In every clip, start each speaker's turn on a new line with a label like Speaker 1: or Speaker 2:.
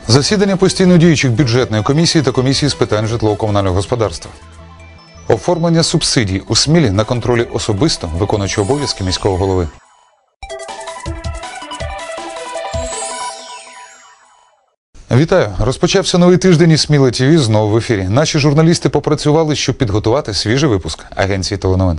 Speaker 1: Засідання постійно діючих бюджетної комісії та комісії з питань житлово-комунального господарства. Оформлення субсидій у Смілі на контролі особисто виконуючого обов'язки міського голови. Вітаю! Розпочався новий тиждень і Сміла ТВ знову в ефірі. Наші журналісти попрацювали, щоб підготувати свіжий випуск агенції теленовин.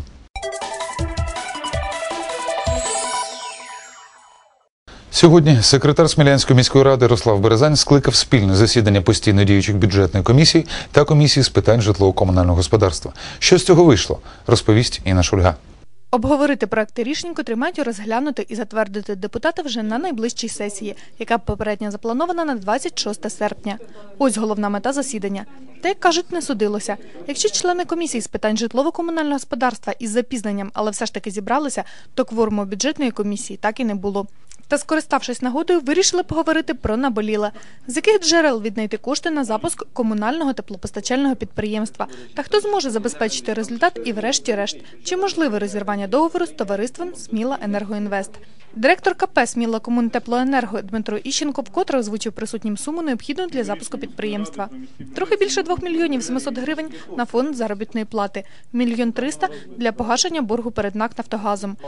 Speaker 1: Сьогодні секретар Смілянської міської ради Ярослав Березань скликав спільне засідання постійно діючих бюджетної комісії та комісії з питань житлово-комунального господарства. Що з цього вийшло, розповість Інна Шульга.
Speaker 2: Обговорити проекти рішень, котрі мають розглянути і затвердити депутати вже на найближчій сесії, яка попередньо запланована на 26 серпня. Ось головна мета засідання. Та, як кажуть, не судилося. Якщо члени комісії з питань житлово-комунального господарства із запізненням, але все ж таки зібралися, то кворуму бюджетної комісії так і не було. Та, скориставшись нагодою, вирішили поговорити про наболіле. З яких джерел віднайти кошти на запуск комунального теплопостачального підприємства? Та хто зможе забезпечити результат і врешті-решт? Чи можливе розірвання договору з товариством «Сміла Енергоінвест»? Директор КП «Сміла Комунтеплоенерго» Дмитро Іщенко вкотре озвучив присутнім суму, необхідну для запуску підприємства. Трохи більше 2 мільйонів 700 гривень на фонд заробітної плати, 1 300 000 для погашення боргу перед НАК «Нафтогазом»,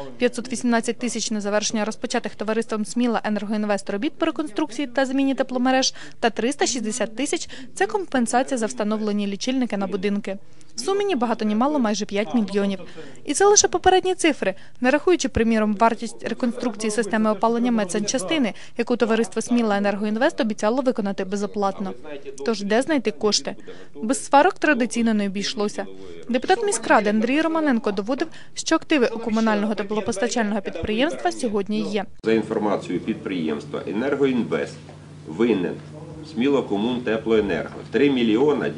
Speaker 2: 518 тисяч на завершення розпочатих товариством «Сміла Енергоінвест» робіт по реконструкції та заміні тепломереж та 360 тисяч – це компенсація за встановлені лічильники на будинки. В сумі ні багато ні мало майже 5 мільйонів. І це лише попередні цифри, не рахуючи, приміром, вартість реконструкції системи опалення медсанчастини, яку товариство «Сміла Енергоінвест» обіцяло виконати безоплатно. Тож де знайти кошти? Без сварок традиційно не обійшлося. Депутат міськради Андрій Романенко доводив, що активи у комунального теплопостачального підприємства сьогодні є.
Speaker 3: За інформацією підприємства «Енергоінвест» винен Сміла Комунтеплоенерго 3 мільйона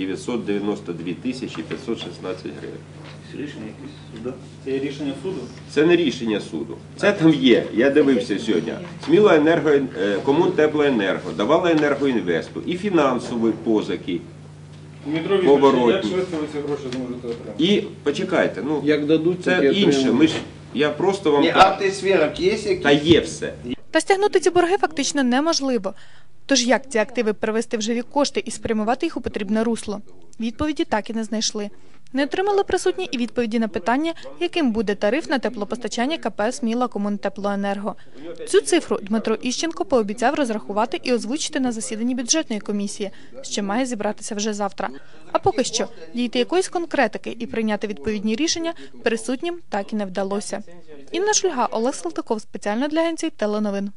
Speaker 3: 992 тисячі 516 гривень.
Speaker 4: Це рішення якесь суду? Це рішення суду?
Speaker 3: Це не рішення суду. Це там є, я дивився сьогодні. Сміла Комунтеплоенерго давала Енергоінвесту і фінансові позики.
Speaker 4: Дмитро Вікторович, як швидко ви ці гроші зможете отримати?
Speaker 3: І, почекайте, ну,
Speaker 4: як дадуть,
Speaker 3: це інше. Я просто вам кажу.
Speaker 4: Акти свідок є якісь?
Speaker 3: Та є все.
Speaker 2: Та стягнути ці борги фактично неможливо. Тож як ці активи перевести в живі кошти і спрямувати їх у потрібне русло? Відповіді так і не знайшли. Не отримали присутні і відповіді на питання, яким буде тариф на теплопостачання КП «Сміла Комунтеплоенерго». Цю цифру Дмитро Іщенко пообіцяв розрахувати і озвучити на засіданні бюджетної комісії, що має зібратися вже завтра. А поки що дійти якоїсь конкретики і прийняти відповідні рішення присутнім так і не вдалося. Інна Шульга, Олег Салтиков, спеціально для агенції теленовин.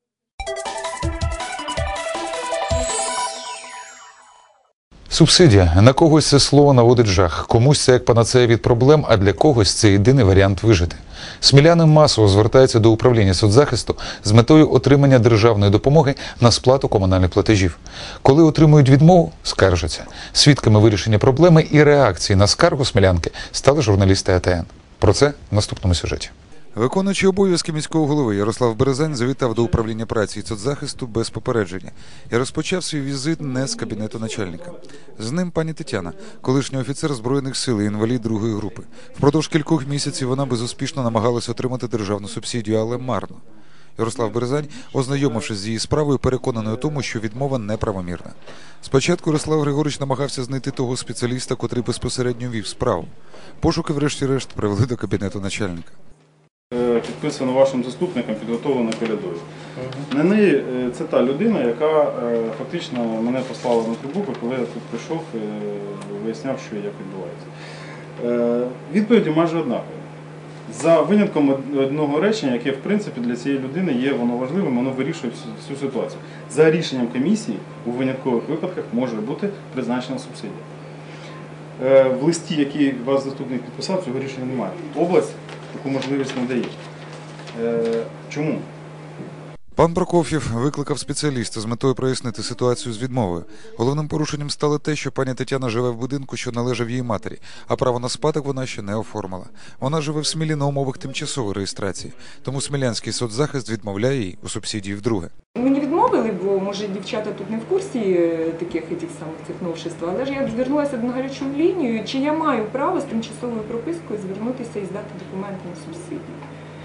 Speaker 1: Субсидія. На когось це слово наводить жах, комусь це як панацея від проблем, а для когось це єдиний варіант вижити. Сміляни масово звертаються до управління соцзахисту з метою отримання державної допомоги на сплату комунальних платежів. Коли отримують відмову, скаржаться. Свідками вирішення проблеми і реакції на скаргу смілянки стали журналісти АТН. Про це в наступному сюжеті. Виконуючий обов'язки міського голови Ярослав Березань завітав до управління праці і соцзахисту без попередження і розпочав свій візит не з кабінету начальника. З ним пані Тетяна, колишній офіцер Збройних сил і інвалід другої групи. Впродовж кількох місяців вона безуспішно намагалася отримати державну субсидію, але марно. Ярослав Березань, ознайомившись з її справою, переконаний у тому, що відмова неправомірна. Спочатку Ярослав Григорович намагався знайти того спеціаліста, котрий безпосередньо вів справу. Пошуки врешті-решт привели до кабінету начальника.
Speaker 5: Підписано вашим заступником, підготовлено передою. На неї це та людина, яка фактично мене послала на трибуку, коли я тут прийшов і виясняв, що і як відбувається. Відповіді майже однакові. За винятком одного речення, яке в принципі для цієї людини є воно важливим, воно вирішує всю ситуацію. За рішенням комісії у виняткових випадках може бути призначена субсидія. В листі, який ваш заступник підписав, цього рішення немає. Область таку можливість не дає. Чому?
Speaker 1: Пан Прокоф'єв викликав спеціаліста з метою прояснити ситуацію з відмовою. Головним порушенням стало те, що пані Тетяна живе в будинку, що належав її матері, а право на спадок вона ще не оформила. Вона живе в Смілі на умовах тимчасової реєстрації, тому Смілянський соцзахист відмовляє їй у субсидії вдруге.
Speaker 6: Мені відмовили, бо, може, дівчата тут не в курсі таких самих цих новшеств, але ж я звернулася на гарячу лінію, чи я маю право з тимчасовою пропискою звернутися і здати документи на субсидію.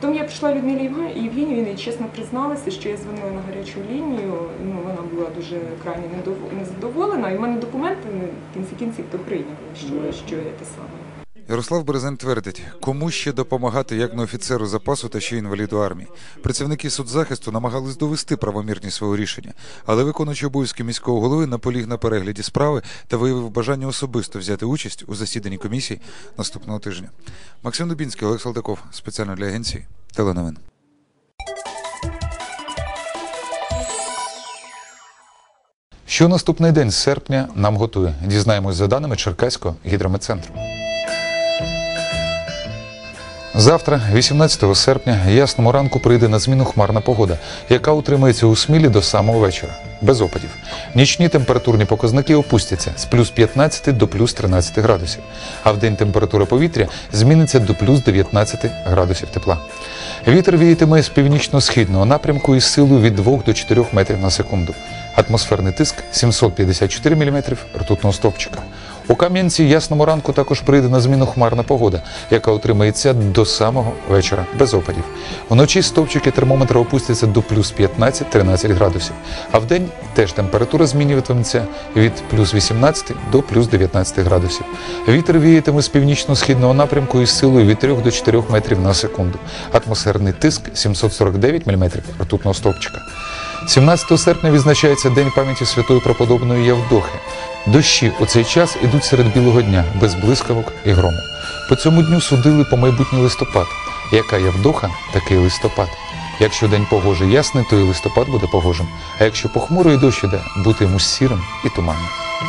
Speaker 6: Потім я прийшла Людмилі Євгенівні і чесно призналася, що я дзвонила на гарячу лінію, вона була дуже крайне незадоволена, і в мене документи в кінці кінців то прийняли, що я те саме.
Speaker 1: Ярослав Березень твердить, кому ще допомагати як не офіцеру запасу та ще інваліду армії. Працівники соцзахисту намагались довести правомірність свого рішення, але виконуючий обов'язки міського голови наполіг на перегляді справи та виявив бажання особисто взяти участь у засіданні комісії наступного тижня. Максим Дубінський, Олег Салтаков, спеціально для агенції Теленовин. Що наступний день з серпня нам готує? Дізнаємось за даними Черкаського гідрометцентру. Завтра, 18 серпня, ясному ранку прийде на зміну хмарна погода, яка утримається у Смілі до самого вечора, без опадів. Нічні температурні показники опустяться з плюс 15 до плюс 13 градусів, а вдень температура повітря зміниться до плюс 19 градусів тепла. Вітер віятиме з північно-східного напрямку із силою від 2 до 4 метрів на секунду. Атмосферний тиск 754 мм ртутного стовпчика. У Кам'янці ясному ранку також прийде на зміну хмарна погода, яка утримається до самого вечора, без опадів. Вночі стовпчики термометра опустяться до плюс 15-13 градусів, а вдень теж температура змінюватиметься від плюс 18 до плюс 19 градусів. Вітер віятиме з північно-східного напрямку із силою від 3 до 4 метрів на секунду. Атмосферний тиск 749 мм ртутного стовпчика. 17 серпня відзначається День пам'яті святої преподобної Явдохи. Дощі у цей час ідуть серед білого дня, без блискавок і грому. По цьому дню судили по майбутній листопад. Яка Явдоха, такий листопад. Якщо день погожий ясний, то і листопад буде погожим. А якщо похмуро і дощ іде, бути йому сірим і туманним.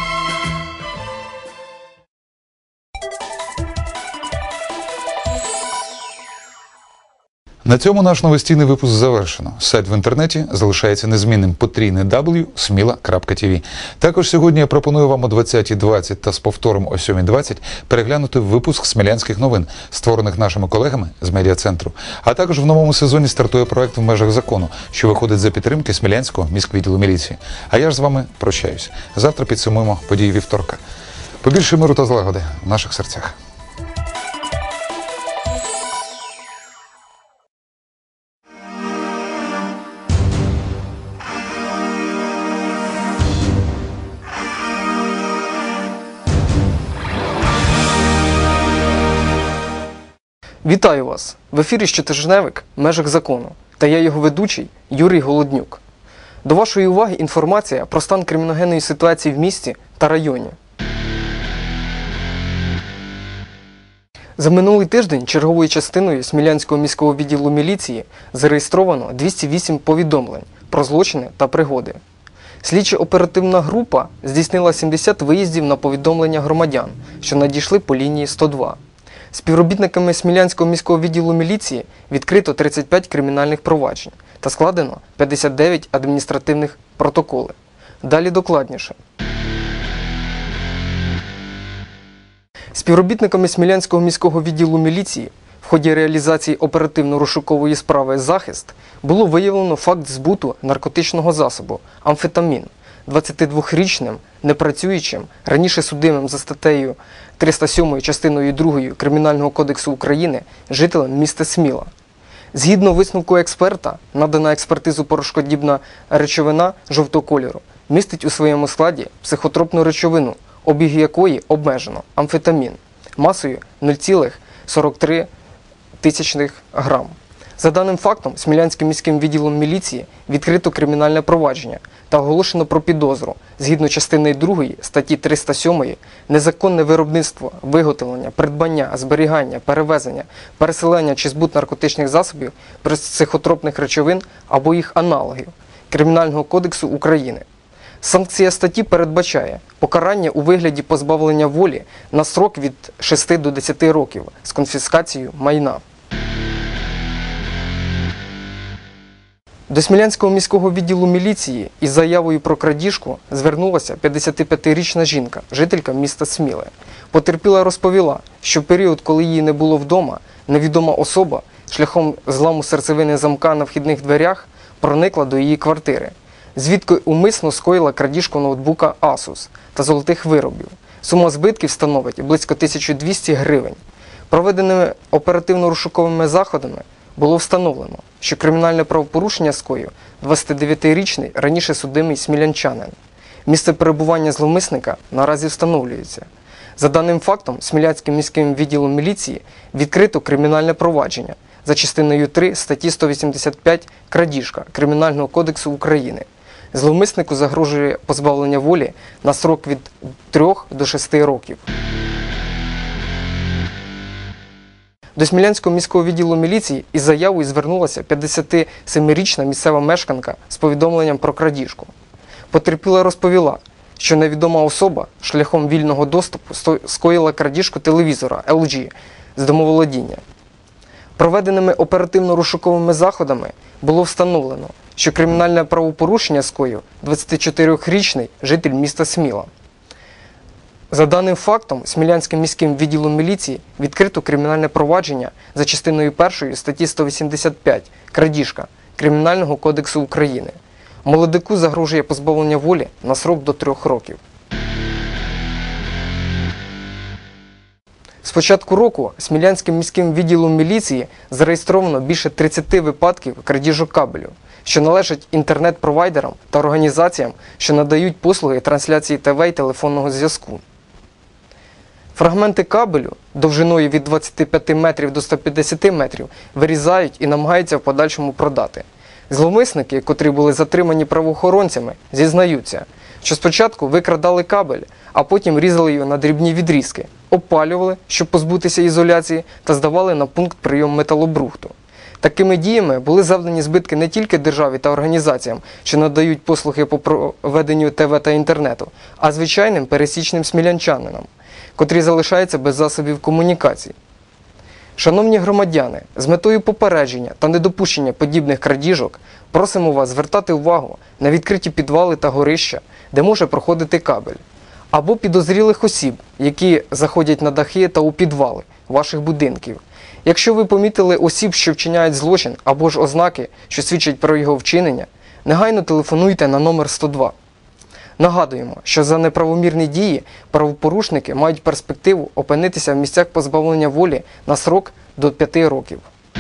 Speaker 1: На цьому наш новостійний випуск завершено. Сайт в інтернеті залишається незмінним www.smila.tv. Також сьогодні я пропоную вам о 20:20 та з повтором о 7:20 переглянути випуск смілянських новин, створених нашими колегами з медіа-центру. А також в новому сезоні стартує проект «В межах закону», що виходить за підтримки Смілянського міськвідділу міліції. А я ж з вами прощаюсь. Завтра підсумуємо події вівторка. Побільше миру та злагоди в наших серцях.
Speaker 7: Вітаю вас! В ефірі щотижневик «В межах закону» та я його ведучий Юрій Голоднюк. До вашої уваги інформація про стан криміногенної ситуації в місті та районі. За минулий тиждень черговою частиною Смілянського міського відділу міліції зареєстровано 208 повідомлень про злочини та пригоди. Слідчо-оперативна група здійснила 70 виїздів на повідомлення громадян, що надійшли по лінії 102. Співробітниками Смілянського міського відділу міліції відкрито 35 кримінальних проваджень та складено 59 адміністративних протоколів. Далі докладніше. Співробітниками Смілянського міського відділу міліції в ході реалізації оперативно-розшукової справи «Захист» було виявлено факт збуту наркотичного засобу амфетамін 22-річним, непрацюючим, раніше судимим за статтею 307 частиною 2 Кримінального кодексу України жителем міста Сміла. Згідно висновку експерта, надана експертизу порошкодібна речовина жовтого кольору містить у своєму складі психотропну речовину, обіг якої обмежено амфетамін масою 0,43 грам. За даним фактом, Смілянським міським відділом міліції відкрито кримінальне провадження та оголошено про підозру згідно частини 2 статті 307 незаконне виробництво, виготовлення, придбання, зберігання, перевезення, переселення чи збут наркотичних засобів, психотропних речовин або їх аналогів Кримінального кодексу України. Санкція статті передбачає покарання у вигляді позбавлення волі на строк від 6 до 10 років з конфіскацією майна. До Смілянського міського відділу міліції із заявою про крадіжку звернулася 55-річна жінка, жителька міста Сміле. Потерпіла розповіла, що в період, коли її не було вдома, невідома особа шляхом зламу серцевини замка на вхідних дверях проникла до її квартири, звідки умисно скоїла крадіжку ноутбука Asus та золотих виробів. Сума збитків становить близько 1200 гривень. Проведеними оперативно-розшуковими заходами було встановлено, що кримінальне правопорушення скоїв 29-річний раніше судимий смілянчанин. Місце перебування зловмисника наразі встановлюється. За даним фактом, Смілянським міським відділом міліції відкрито кримінальне провадження за частиною 3 статті 185 «Крадіжка» Кримінального кодексу України. Зловмиснику загрожує позбавлення волі на строк від 3 до 6 років. До Смілянського міського відділу міліції із заявою звернулася 57-річна місцева мешканка з повідомленням про крадіжку. Потерпіла розповіла, що невідома особа шляхом вільного доступу скоїла крадіжку телевізора LG з домоволодіння. Проведеними оперативно-розшуковими заходами було встановлено, що кримінальне правопорушення скоїв 24-річний житель міста Сміла. За даним фактом, Смілянським міським відділом міліції відкрито кримінальне провадження за частиною 1 статті 185 «Крадіжка» Кримінального кодексу України. Молодику загрожує позбавлення волі на срок до 3 років. З початку року Смілянським міським відділом міліції зареєстровано більше 30 випадків крадіжок кабелю, що належать інтернет-провайдерам та організаціям, що надають послуги трансляції ТВ і телефонного зв'язку. Фрагменти кабелю довжиною від 25 метрів до 150 метрів вирізають і намагаються в подальшому продати. Зловмисники, котрі були затримані правоохоронцями, зізнаються, що спочатку викрадали кабель, а потім різали його на дрібні відрізки, опалювали, щоб позбутися ізоляції, та здавали на пункт прийому металобрухту. Такими діями були завдані збитки не тільки державі та організаціям, що надають послуги по проведенню ТВ та інтернету, а звичайним пересічним смілянчанинам, котрі залишаються без засобів комунікації. Шановні громадяни, з метою попередження та недопущення подібних крадіжок просимо вас звертати увагу на відкриті підвали та горища, де може проходити кабель, або підозрілих осіб, які заходять на дахи та у підвали ваших будинків. Якщо ви помітили осіб, що вчиняють злочин, або ж ознаки, що свідчать про його вчинення, негайно телефонуйте на номер 102. Нагадуємо, що за неправомірні дії правопорушники мають перспективу опинитися в місцях позбавлення волі на срок до 5 років.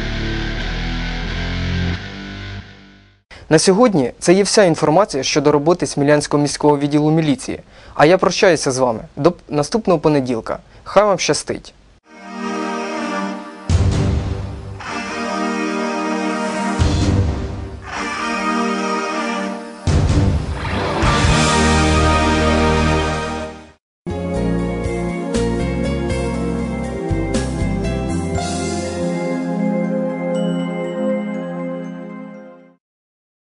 Speaker 7: На сьогодні це є вся інформація щодо роботи Смілянського міського відділу міліції. А я прощаюся з вами до наступного понеділка. Хай вам щастить!